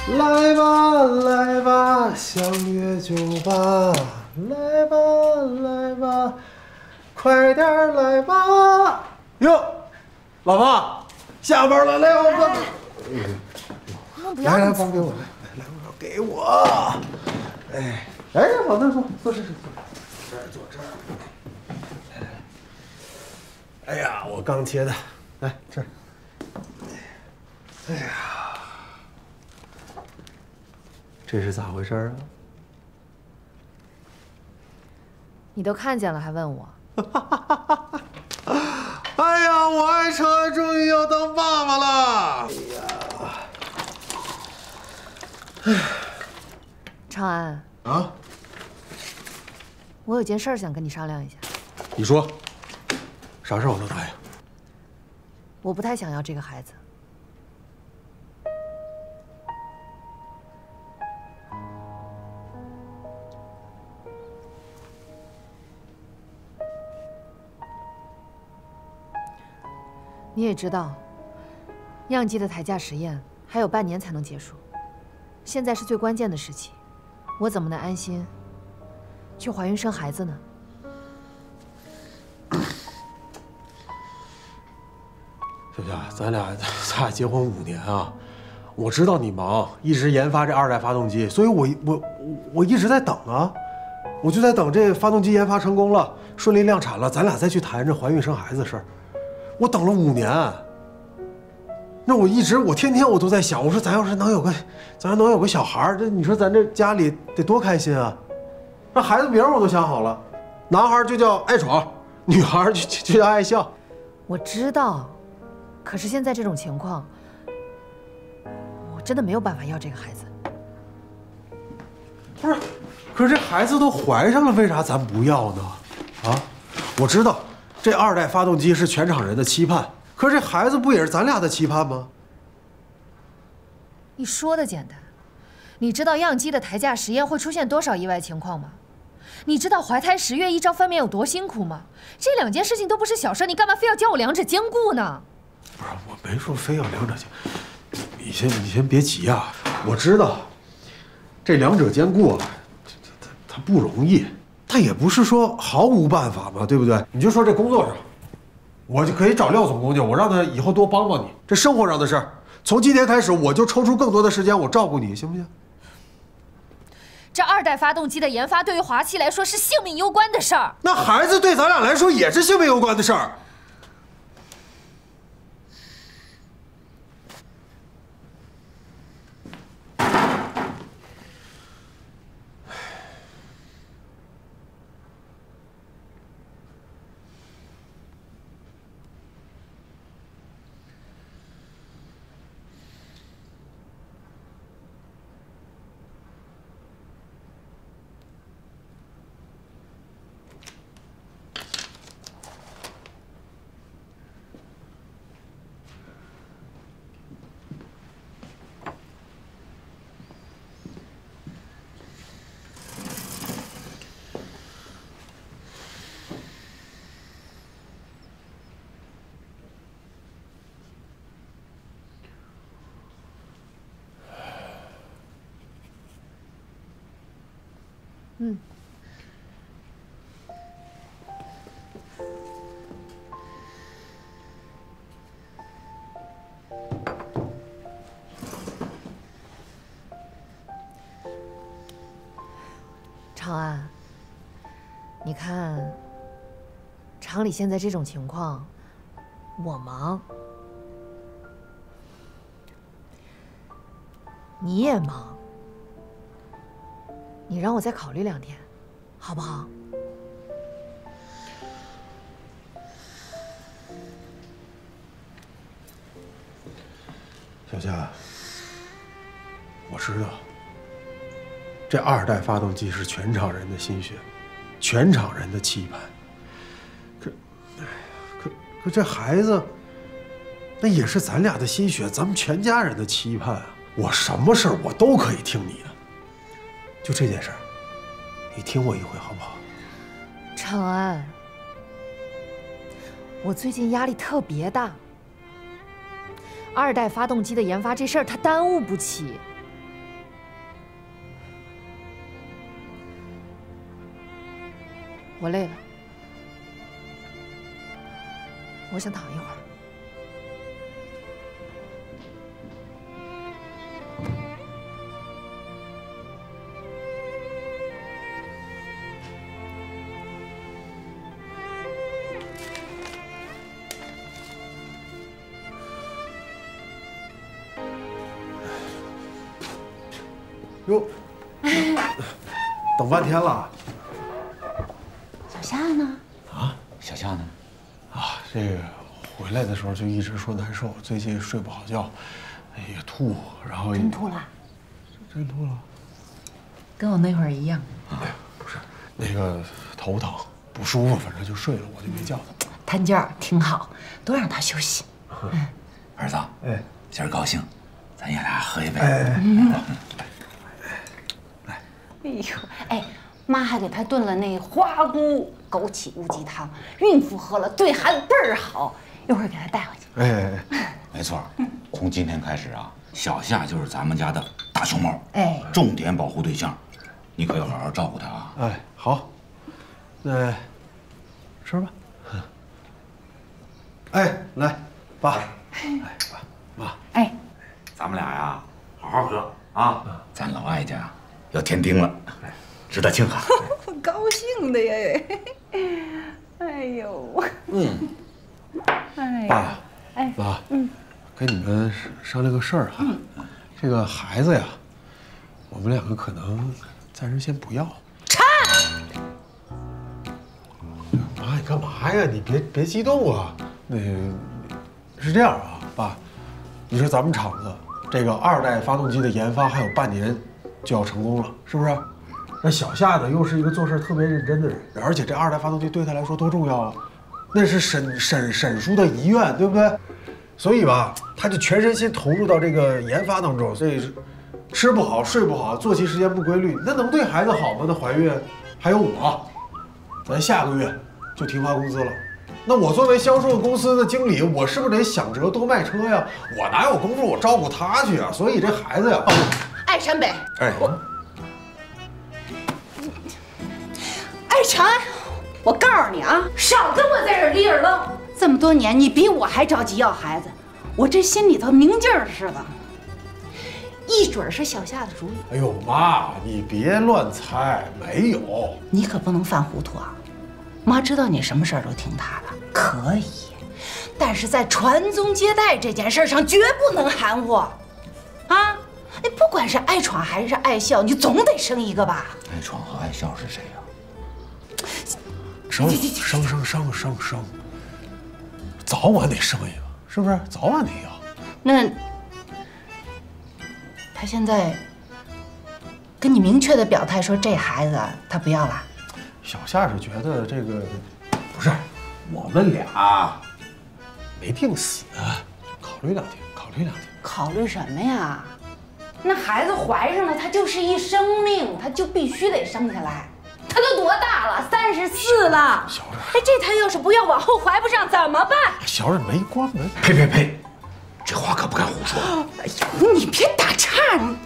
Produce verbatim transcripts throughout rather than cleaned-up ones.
来吧来吧，相约酒吧，来吧来吧，快点来吧！哟，老婆，下班了，来我帮。来来，帮给我来来来，我给我。哎哎，往那坐，坐这这坐这儿坐这儿。来来。哎呀，我刚切的，来这儿。哎呀。 这是咋回事啊？ 你都看见了还问我？ 哎呀，我爱长安终于要当爸爸了！哎呀， 长安啊， 我有件事儿想跟你商量一下。 你说，啥事我都答应。 我不太想要这个孩子。 你也知道，样机的抬价实验还有半年才能结束，现在是最关键的时期，我怎么能安心去怀孕生孩子呢？ 小夏，咱俩咱俩结婚五年啊，我知道你忙，一直研发这二代发动机，所以我我我一直在等啊，我就在等这发动机研发成功了，顺利量产了，咱俩再去谈这怀孕生孩子的事儿。 我等了五年，那我一直我天天我都在想，我说咱要是能有个，咱要能有个小孩儿，这你说咱这家里得多开心啊！那孩子名我都想好了，男孩就叫爱闯，女孩就就就叫爱笑。 我知道，可是现在这种情况，我真的没有办法要这个孩子。 不是，可是这孩子都怀上了，为啥咱不要呢？啊，我知道。 这二代发动机是全场人的期盼，可是这孩子不也是咱俩的期盼吗？ 你说的简单，你知道样机的抬价实验会出现多少意外情况吗？你知道怀胎十月一朝分娩有多辛苦吗？这两件事情都不是小事，你干嘛非要教我两者兼顾呢？ 不是，我没说非要两者兼，你先你先别急啊，我知道，这两者兼顾啊，它它它不容易。 但也不是说毫无办法嘛，对不对？你就说这工作上，我就可以找廖总工去，我让他以后多帮帮你。这生活上的事儿，从今天开始，我就抽出更多的时间，我照顾你，行不行？ 这二代发动机的研发对于华期来说是性命攸关的事儿。 那孩子对咱俩来说也是性命攸关的事儿。 嗯。长安，你看，厂里现在这种情况，我忙，你也忙。 你让我再考虑两天，好不好？ 小夏，我知道，这二代发动机是全场人的心血，全场人的期盼。可，哎呀，可可这孩子，那也是咱俩的心血，咱们全家人的期盼啊！我什么事儿我都可以听你的。 就这件事儿，你听我一回好不好？ 长安，我最近压力特别大，二代发动机的研发这事儿它耽误不起。 我累了，我想躺一会儿。 哟，等半天了。 小夏呢？ 啊，小夏呢？ 啊，这个回来的时候就一直说难受，最近睡不好觉，也吐，然后真吐了？ 真吐了。 跟我那会儿一样。 哎呀，不是，那个头疼不舒服，反正就睡了，我就没叫他。 摊觉儿挺好，多让他休息。 嗯，儿子， 哎， 今儿高兴，咱爷俩喝一杯。 哎。 哎呦，哎，妈还给他炖了那花菇枸杞乌鸡汤，孕妇喝了对孩子倍儿好，一会儿给他带回去。 哎哎， 没错，从今天开始啊，小夏就是咱们家的大熊猫， 哎， 重点保护对象，你可要好好照顾它啊。 哎，好，那吃吧。哎，来，爸，哎，爸，妈， 哎， 咱们俩呀，好好喝啊，咱老艾家要添丁了，值得庆贺。 我高兴的呀！哎呦， 嗯， 哎， 爸， 哎， 妈， 嗯， 跟你们商量个事儿哈，这个孩子呀，我们两个可能暂时先不要。 差。 妈，你干嘛呀？你别别激动啊。那是这样啊，爸，你说咱们厂子这个二代发动机的研发还有半年就要成功了，是不是？那小夏呢，又是一个做事特别认真的人，而且这二代发动机对他来说多重要啊，那是沈沈沈叔的遗愿，对不对？所以吧，他就全身心投入到这个研发当中，所以吃不好睡不好，作息时间不规律，那能对孩子好吗？那怀孕还有我，咱下个月就停发工资了。那我作为销售公司的经理，我是不是得想辙多卖车呀？我哪有功夫我照顾他去啊？所以这孩子呀， 艾山北， 哎， 我，艾婵，我告诉你啊，少跟我在这儿立儿愣。这么多年，你比我还着急要孩子，我这心里头明镜似的，一准是小夏的主意。 哎呦妈，你别乱猜，没有， 你可不能犯糊涂啊！妈知道你什么事儿都听她的，可以，但是在传宗接代这件事上绝不能含糊，啊！你不管是爱闯还是爱笑，你总得生一个吧？ 爱闯和爱笑是谁呀？ 生生生生生生，早晚得生一个，是不是？早晚得要。 那他现在跟你明确的表态说这孩子他不要了？ 小夏是觉得这个不是，我们俩没定死，考虑两天，考虑两天。 考虑什么呀？那孩子怀上了，他就是一生命，他就必须得生下来。他都多大了？三十四了。 小冉， 哎，这他要是不要，往后怀不上怎么办？ 小冉没关门。 呸呸呸，这话可不敢胡说。 哎呦，你别打岔，你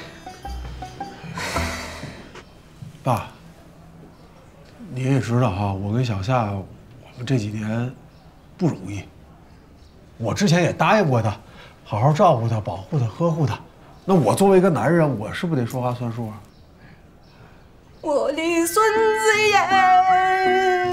爸，你也知道哈，我跟小夏，我们这几年不容易。我之前也答应过他，好好照顾他、保护他、呵护他。那我作为一个男人，我是不是得说话算数啊？ 我的孙子呀！